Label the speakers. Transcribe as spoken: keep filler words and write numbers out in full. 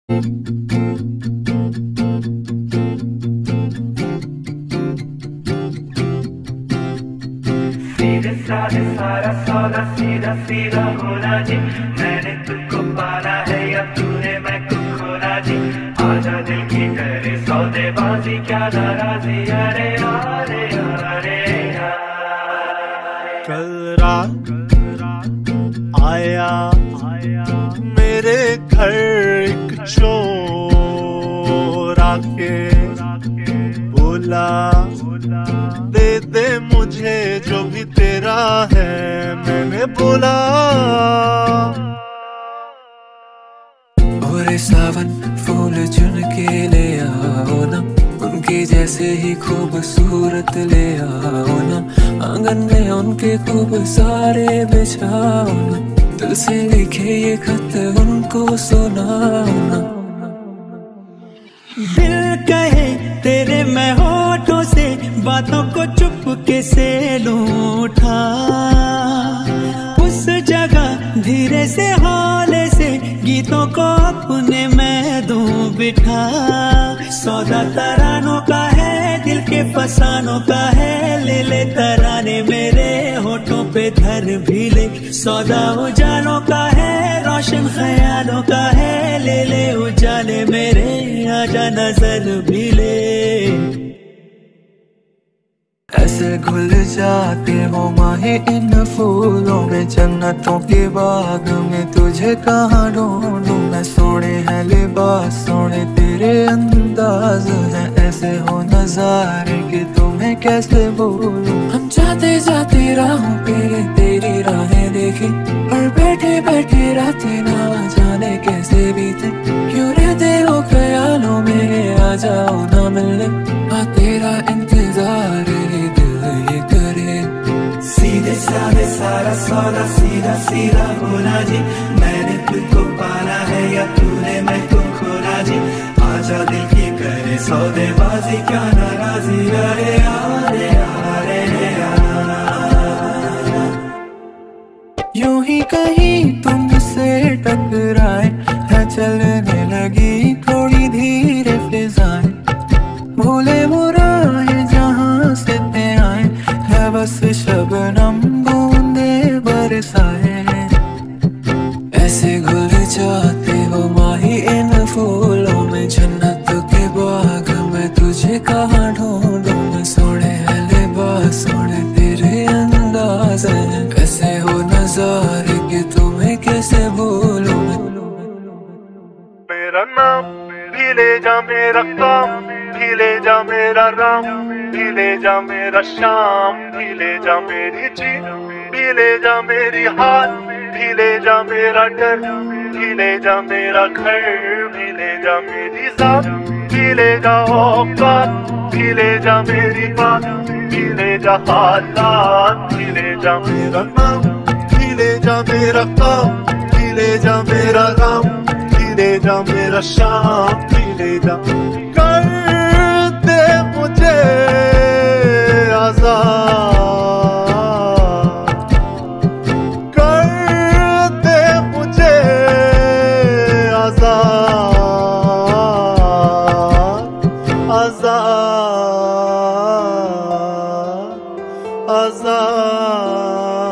Speaker 1: सीधे साधे सारा सौदा सीधा सीधा होना जी। मैंने तुझको पाना है या तूने मैं को खोना जी। आजा दिल की करे सौदेबाजी क्या नाराजी। अरे अरे अरे
Speaker 2: कल रात आया मेरे घर एक चोर आके बोला दे दे मुझे जो भी तेरा है। मैंने बोला
Speaker 3: और सावन फूल चुन के ले आओ ना, उनके जैसे ही खूबसूरत ले आओ ना। आंगन में उनके खूब सारे बिछाओ ना, दिल से लिखे ये खत उनको सुनाओ ना।
Speaker 4: दिल कहे तेरे मैं होठों से बातों को चुपके से लूटा, उस जगह धीरे से हौले से गीतों को अपने मैं दूं बिठा। सौदा तरानों का है दिल के फसानों का है, ले ले तराने मेरे होठों पे धर भी ले। सौदा उजालों का है रोशन ख्यालों का है, ले ले उजाले मेरे आजा नजर भी ले।
Speaker 3: ऐसे घुल जाते हो माहे इन फूलों में, जन्नतों के बाग में तुझे कहाँ ढूंढूं मैं। सोने हैं लिबास सोने तेरे अंदाज है, ऐसे हो नजारे कि तुम्हें कैसे भूलूं। हम जाते जाते राहों पे तेरी राहें देखी, और बैठे बैठे रातें ना जाने कैसे बीते। क्यों रहते हो ख्यालों में आ जाओ ना मिलने, हाँ तेरा इंतजार ये करे।
Speaker 1: सीधे साधे सारा सौदा सीधा सीधा होना जी। मैंने तुझको पाना है या तूने मैं को खोना जी। आजा दिल की करे सौदेबाजी क्या नाराजी। अरे अरे अरे
Speaker 3: यूं ही कहीं तुमसे टकराए है चलने लगी थोड़ी धीरे फिजाएं, भूले मुराए जहां से ते आए है बस शबनम बूंदे बरसाए। ऐसे घुल जाते हो माही इन फूलों में, जन्नत के बाग में तुझे कहाँ ढूंढूं मैं। सोने हैं लिबास सोने तेरे अंदाज है, ऐसे हो नजारे कि तुम्हें कैसे भूलूं मैं।
Speaker 2: मेरा नाम भी ले जा मेरा काम भी ले जा मेरा राम भी ले जा मेरा शाम भी ले जा मेरी जीत भी ले जा मेरी हार भी ले जा मेरा डर भी ले जा मेरा घर भी ले जा मेरी जात भी ले जा औकात भी ले जा मेरी बात भी ले जा हालात भी ले जा मेरा नाम भी ले जा मेरा काम भी ले जा मेरा राम भी ले जा मेरा शाम भी ले जा। कर दे मुझे आजाद कर दे मुझे आजाद आजाद आजाद।